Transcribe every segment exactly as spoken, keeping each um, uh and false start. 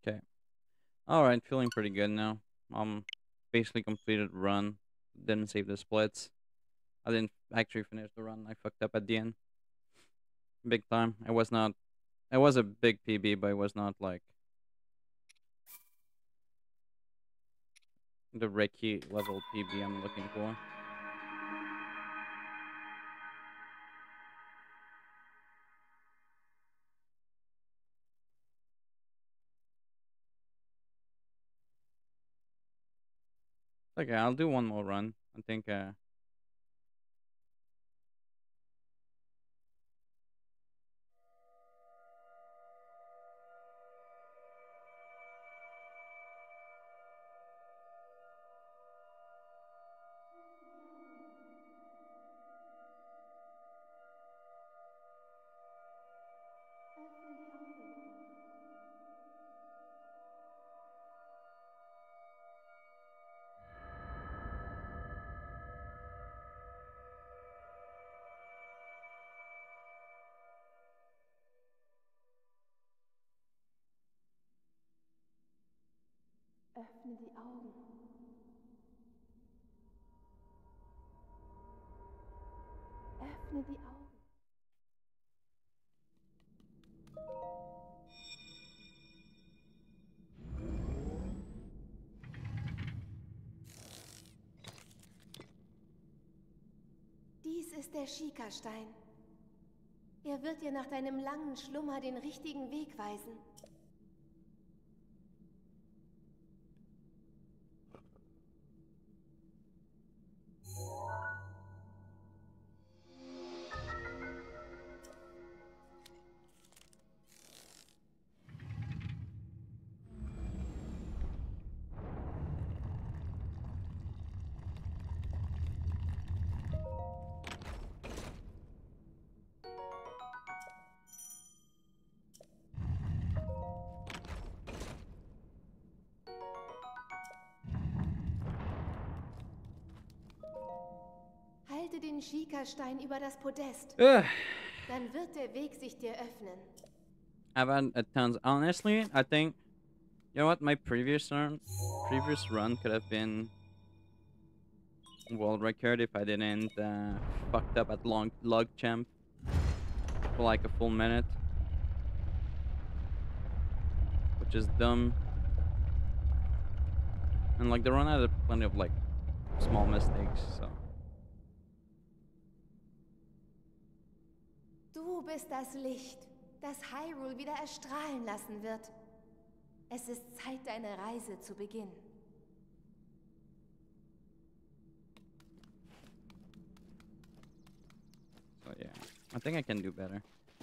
Okay. Alright, feeling pretty good now. Um, basically completed the run. Didn't save the splits. I didn't actually finish the run. I fucked up at the end. Big time. It was not. It was a big P B, but it was not like the Reiki level P B I'm looking for. Okay, I'll do one more run. I think. Uh, Öffne die Augen. Öffne die Augen. Dies ist der Schikastein. Er wird dir nach deinem langen Schlummer den richtigen Weg weisen. Halte den Schikastein über das Podest. Ugh. Dann wird der Weg sich dir öffnen. I've had a tons. Honestly, I think. You know what? My previous run, previous run could have been world record if I didn't uh, fucked up at long log champ for like a full minute, which is dumb. And like the run had plenty of like small mistakes, so. Du bist das Licht, das Hyrule wieder erstrahlen lassen wird. Es ist Zeit, deine Reise zu beginnen. So yeah, I think I can do better.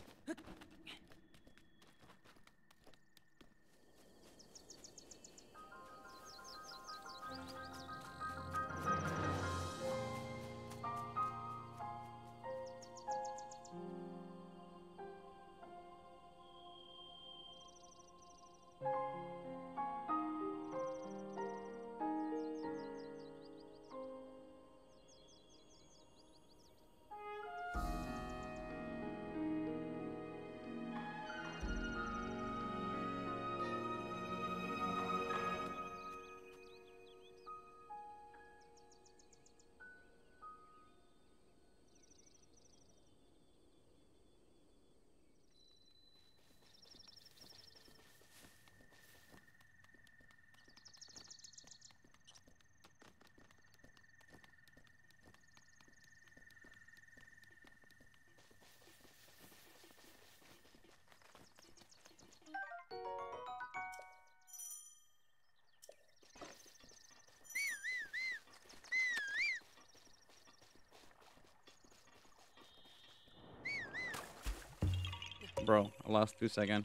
Bro, I lost two seconds.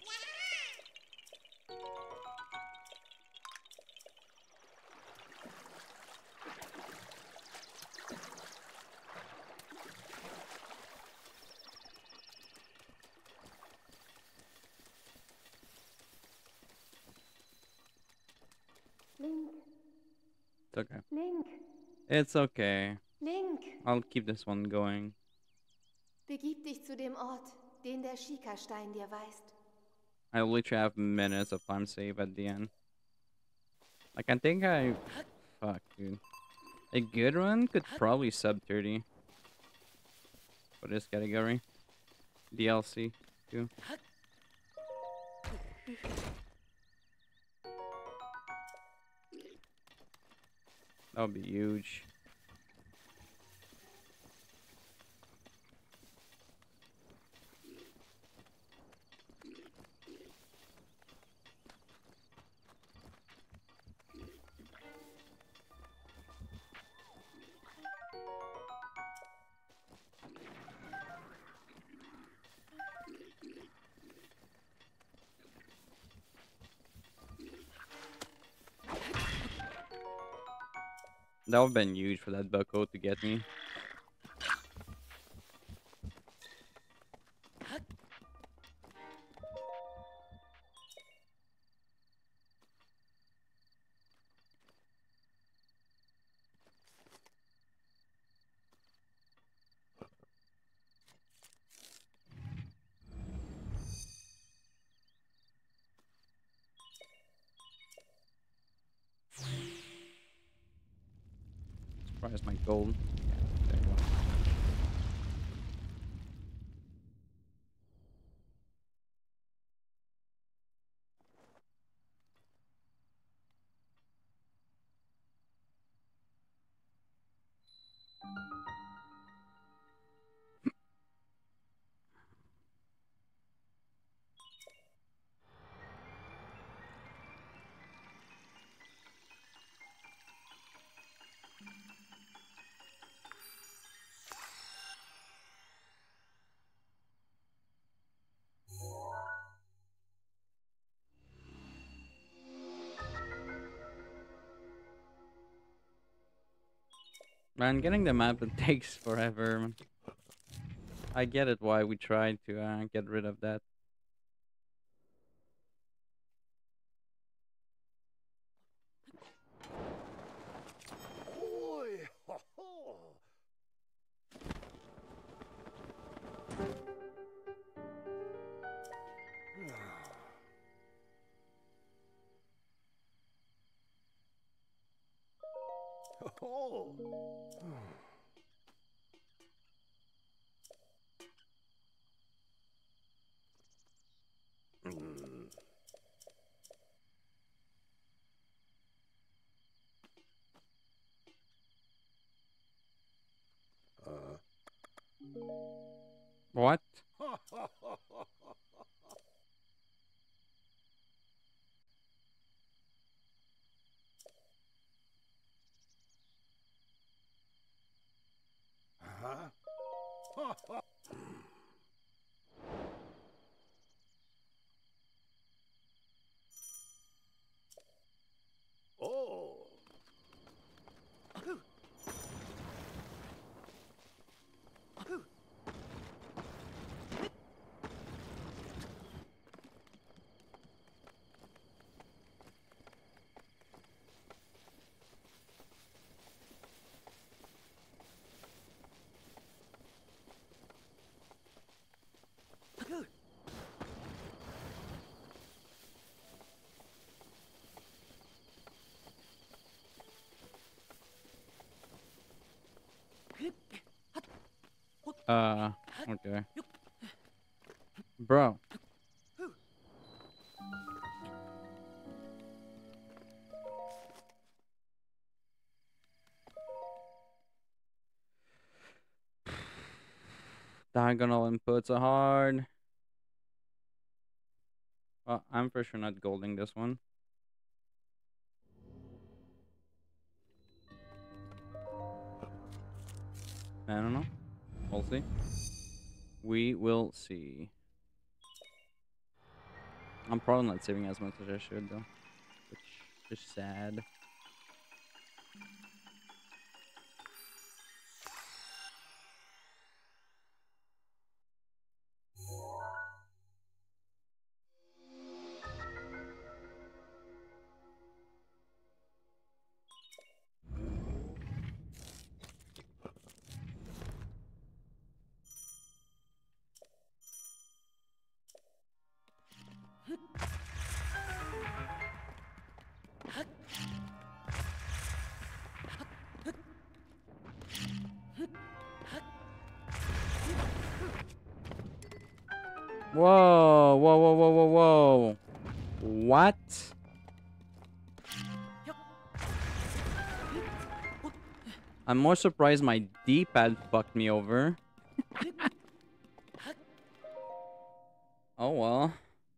Link, It's okay. Link, It's okay. Link. I'll keep this one going. Begib dich zu dem Ort, den der Schikastein dir weist. I literally have minutes of time save at the end. Like, I think I... Fuck, dude. A good run could probably sub thirty for this category. D L C, too. That would be huge. That would have been huge for that bucko to get me. Surprise my gold. Yeah, there you go. Man, getting the map it takes forever. Man. I get it why we tried to uh, get rid of that. Oi, ho, ho. Oh. Mm. Uh. What? Huh? Oh. Uh, okay. Bro. Diagonal inputs are hard. Well, I'm for sure not golding this one. I don't know. We'll see. We will see. I'm probably not saving as much as I should, though. Which is sad. Whoa, whoa, whoa, whoa, whoa, whoa. What? I'm more surprised my D-pad fucked me over. Oh well.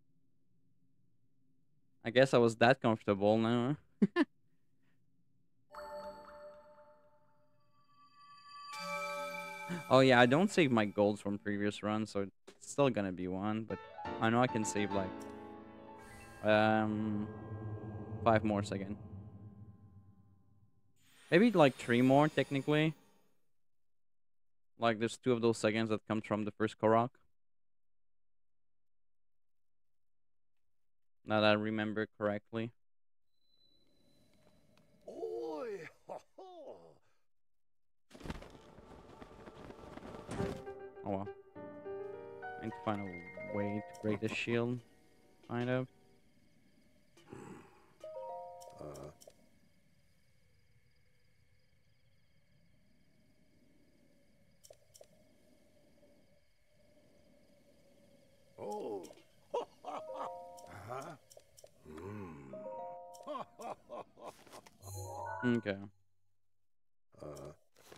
I guess I was that comfortable now. Oh yeah, I don't save my golds from previous runs, so it's still gonna be one, but I know I can save like um five more seconds. Maybe like three more technically. Like there's two of those seconds that comes from the first Korok. Now that I remember correctly. Oi! Ho ho! Oh well. I need to find a way to break the shield. Kind of. Uh. Oh. Uh-huh. Mm. Okay. Uh.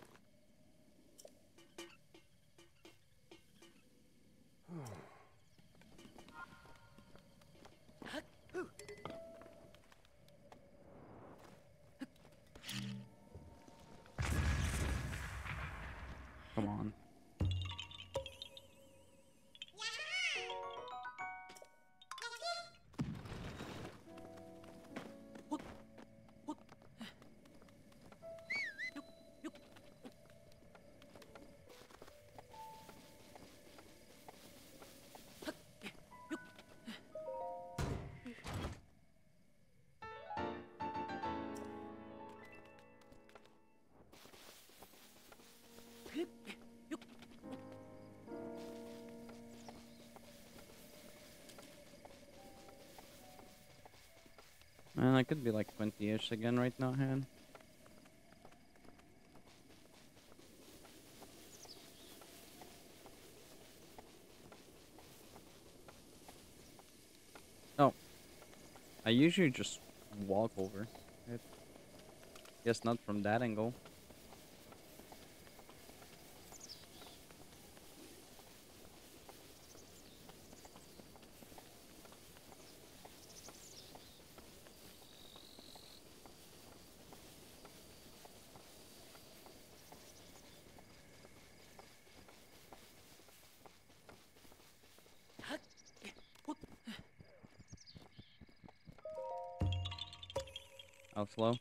Come on. Man, I could be like twenty-ish again right now, hand. Oh. I usually just walk over it. Guess not from that angle. How slow?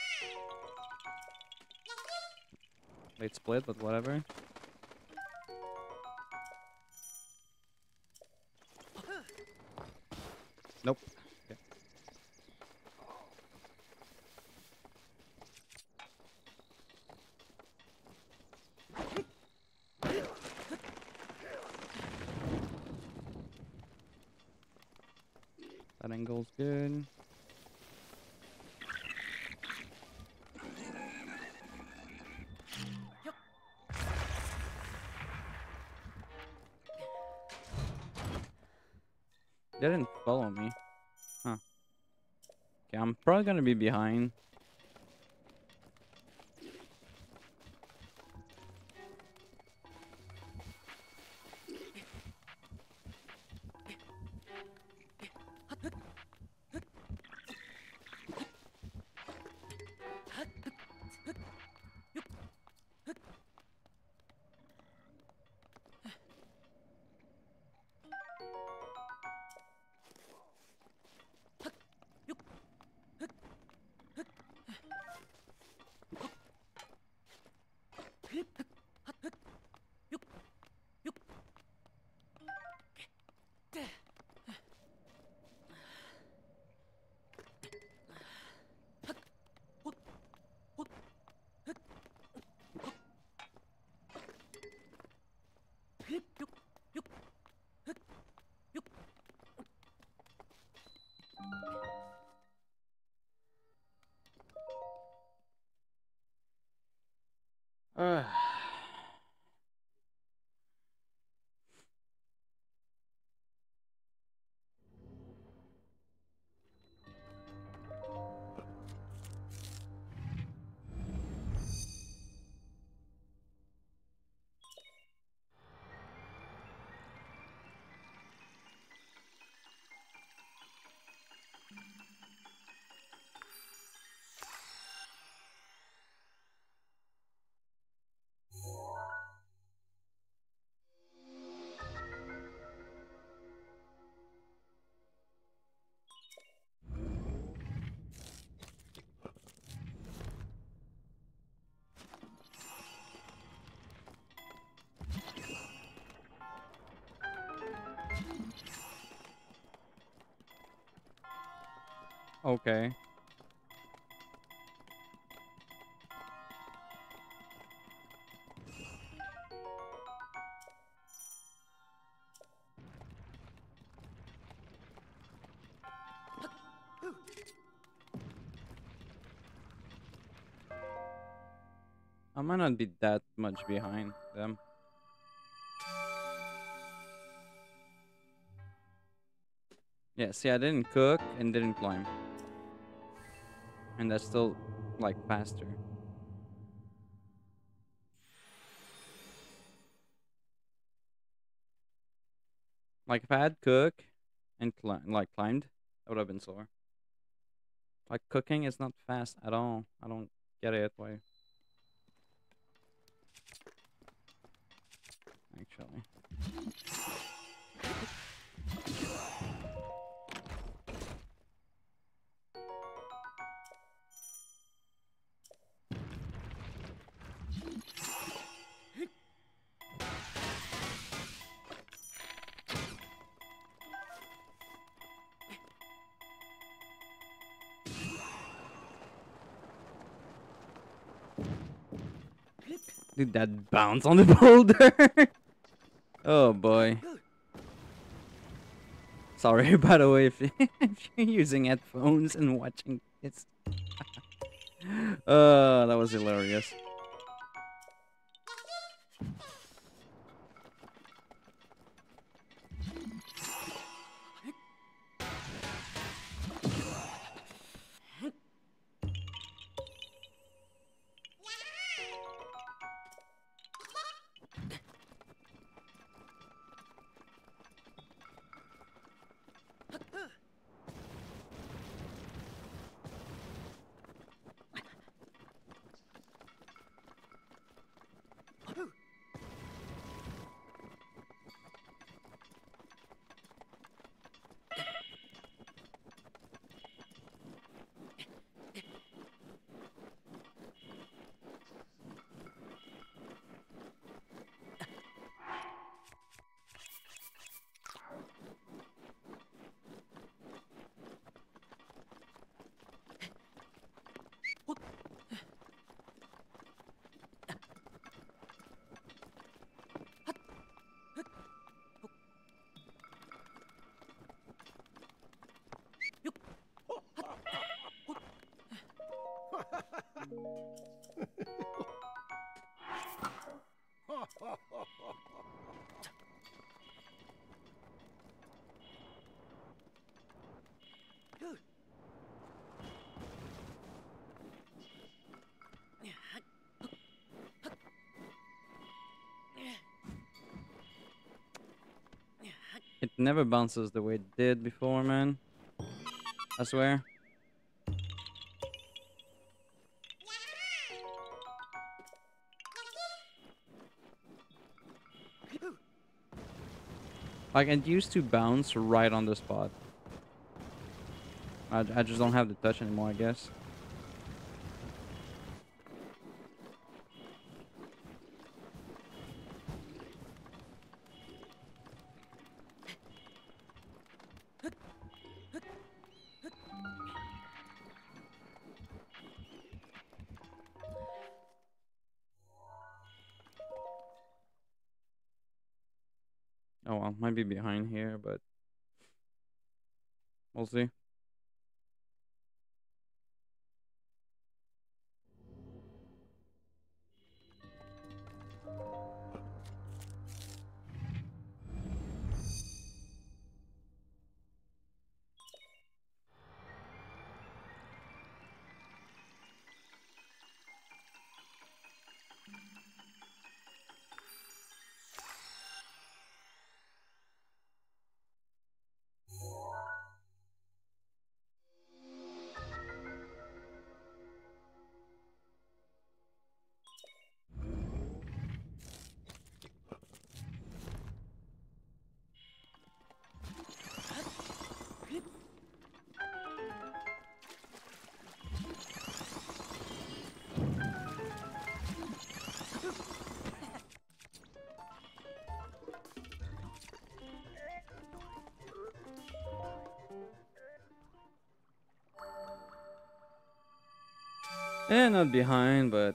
Late split, but whatever. Nope. Okay. That angle's good. They didn't follow me. Huh. Okay, I'm probably gonna be behind. Okay. I might not be that much behind them. Yeah, see, I didn't cook and didn't climb. And that's still, like, faster. Like, if I had cook and, cli like, climbed, that would have been slower. Like, cooking is not fast at all. I don't get it. Why? Actually. Dude, that bounce on the boulder. Oh boy. Sorry, by the way, if, if you're using headphones and watching this. Uh, that was hilarious. It never bounces the way it did before, man. I swear. Like, it used to bounce right on the spot. I, I just don't have the touch anymore, I guess. Oh well, might be behind here, but we'll see. Eh, not behind, but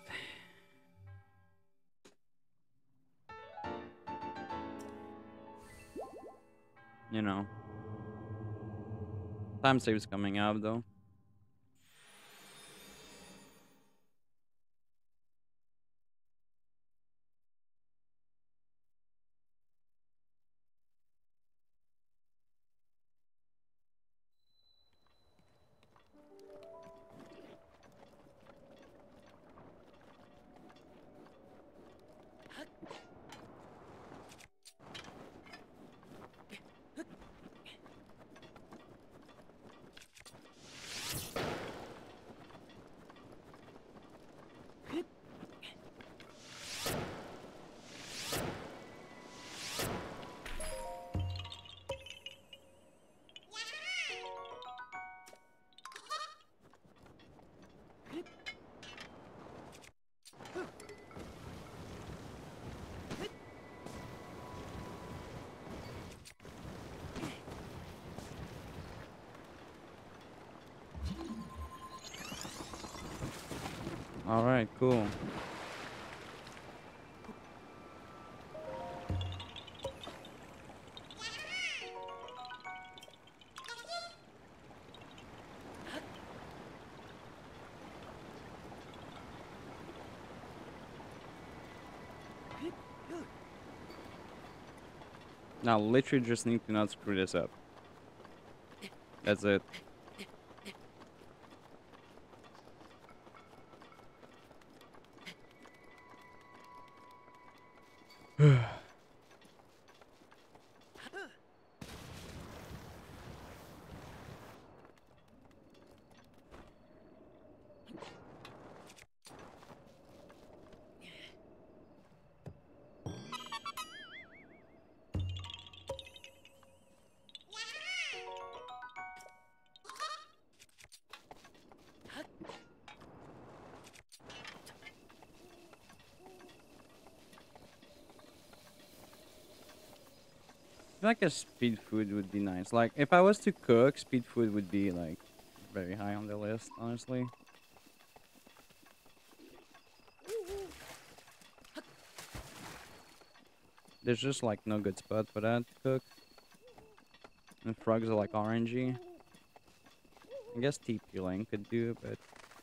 you know, time save's coming up though. All right, cool. Now, literally, just need to not screw this up. That's it. I feel like a speed food would be nice. Like, if I was to cook, speed food would be, like, very high on the list, honestly. There's just, like, no good spot for that to cook. And frogs are, like, orangey. I guess tea peeling could do, but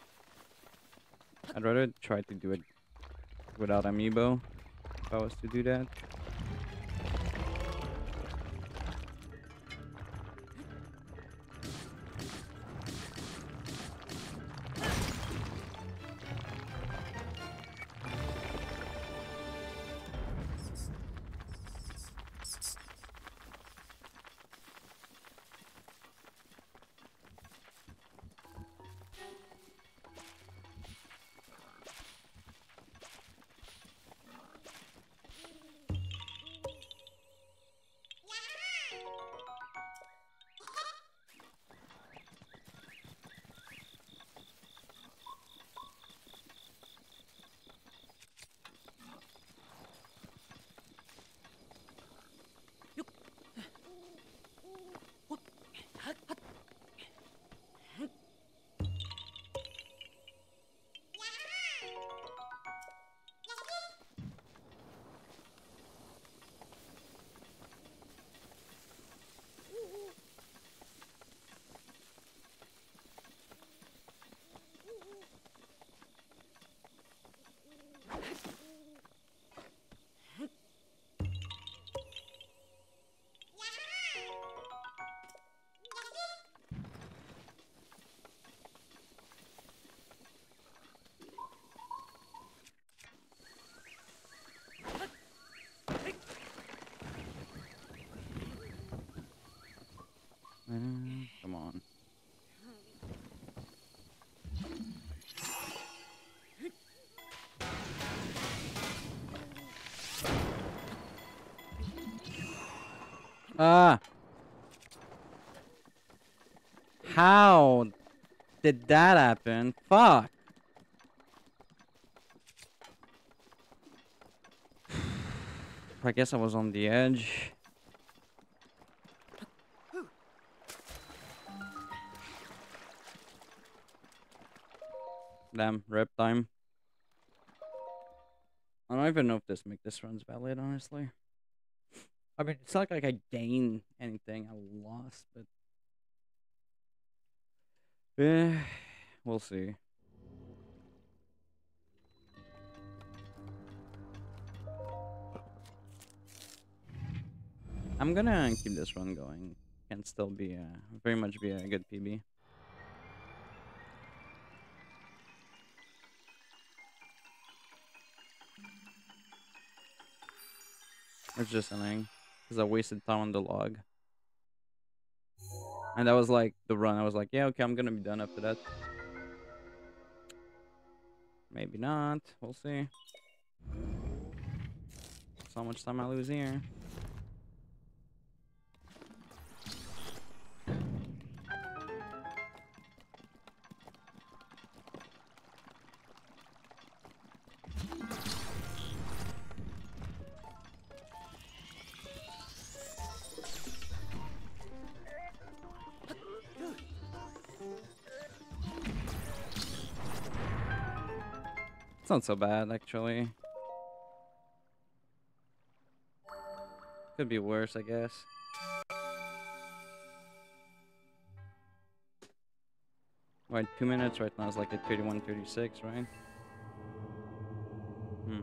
I'd rather try to do it without amiibo if I was to do that. Mm, come on. Ah! How did that happen? Fuck! I guess I was on the edge. Damn, rep time. I don't even know if this make this run's valid, honestly. I mean, it's not like I gain anything. I lost, but yeah, we'll see. I'm gonna keep this run going. Can still be a, very much be a good P B. It's just annoying because I wasted time on the log, and that was like the run. I was like, yeah, okay, I'm gonna be done after that. Maybe not. We'll see. So much time I lose here. It's not so bad, actually. Could be worse, I guess. Right, two minutes right now is like at thirty-one, thirty-six, right? Hmm.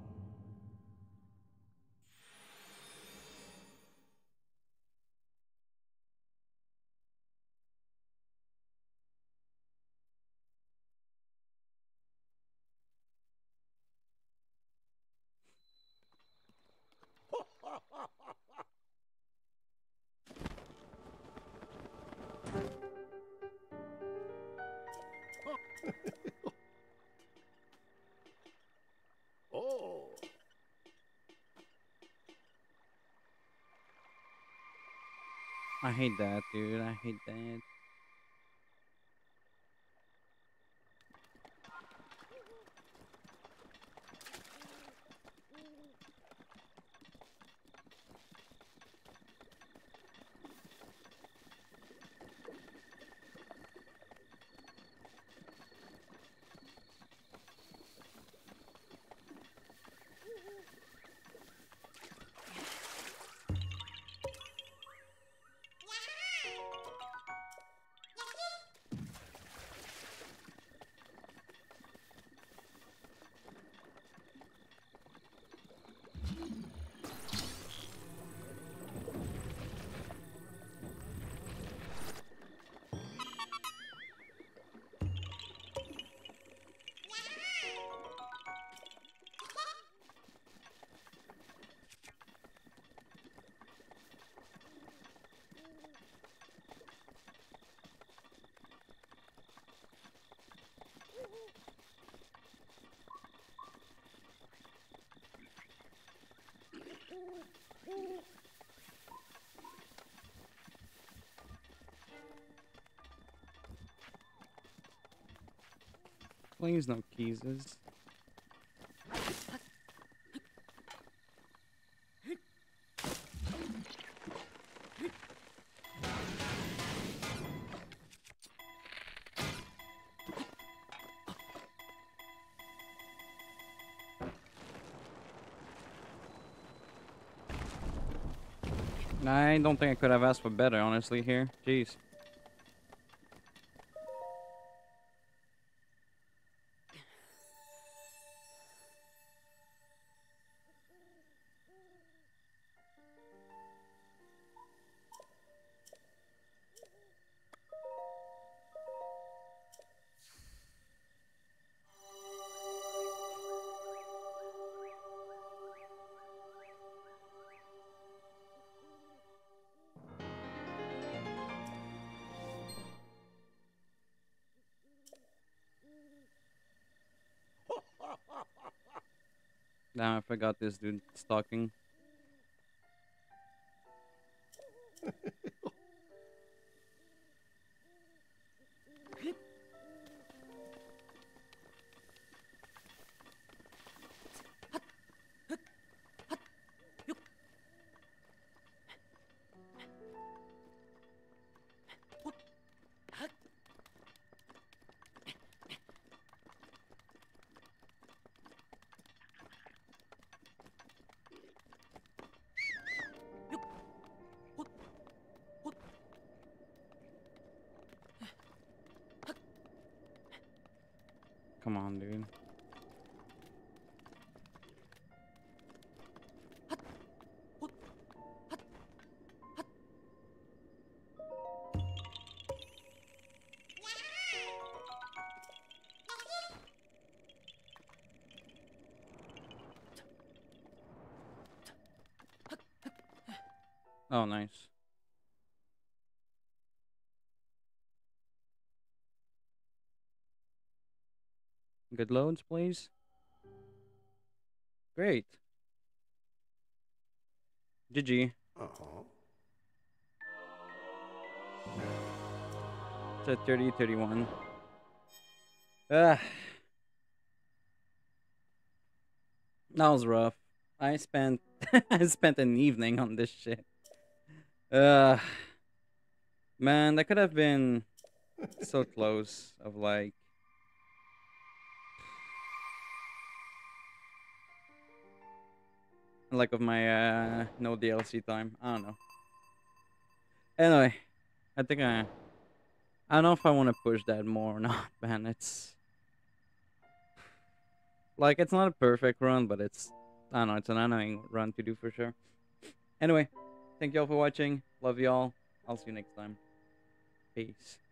Oh. I hate that, dude. I hate that. Please no keys. I don't think I could have asked for better, honestly, here. Jeez. Damn, I forgot this dude stalking. come on, dude. Oh, nice. Good loads, please. Great. G G. Uh-huh. It's at thirty thirty-one. Ah. That was rough. I spent I spent an evening on this shit. Uh man, that could have been so close of like like of my uh no D L C time. I don't know. Anyway, I think I I don't know if I want to push that more or not, man. It's like it's not a perfect run, but it's I don't know, it's an annoying run to do for sure. Anyway, thank y'all for watching. Love y'all. I'll see you next time. Peace.